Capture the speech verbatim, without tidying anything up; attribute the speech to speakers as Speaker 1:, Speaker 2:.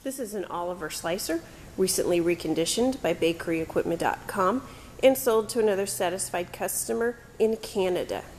Speaker 1: This is an Oliver slicer, recently reconditioned by bakery equipment dot com and sold to another satisfied customer in Canada.